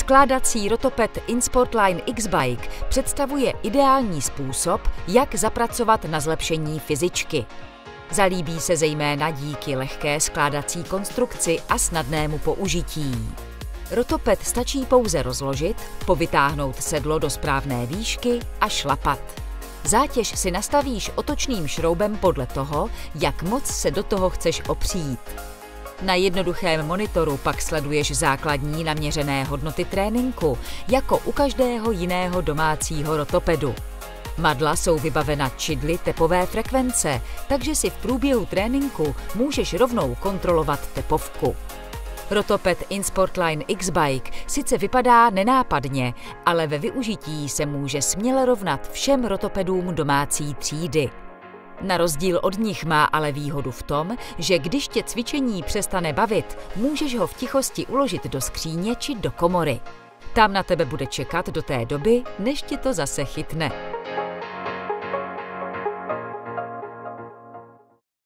Skládací Rotoped InSportline X-Bike představuje ideální způsob, jak zapracovat na zlepšení fyzičky. Zalíbí se zejména díky lehké skládací konstrukci a snadnému použití. Rotoped stačí pouze rozložit, povytáhnout sedlo do správné výšky a šlapat. Zátěž si nastavíš otočným šroubem podle toho, jak moc se do toho chceš opřít. Na jednoduchém monitoru pak sleduješ základní naměřené hodnoty tréninku, jako u každého jiného domácího rotopedu. Madla jsou vybavena čidly tepové frekvence, takže si v průběhu tréninku můžeš rovnou kontrolovat tepovku. Rotoped InSportline X-Bike sice vypadá nenápadně, ale ve využití se může směle rovnat všem rotopedům domácí třídy. Na rozdíl od nich má ale výhodu v tom, že když tě cvičení přestane bavit, můžeš ho v tichosti uložit do skříně či do komory. Tam na tebe bude čekat do té doby, než ti to zase chytne.